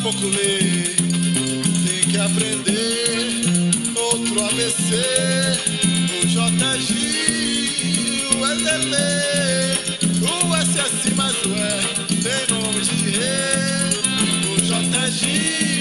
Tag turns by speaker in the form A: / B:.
A: pouco ler, tem que aprender outro ABC, o JG, o EDL, o SS mais o E, tem nome de rei, o JG.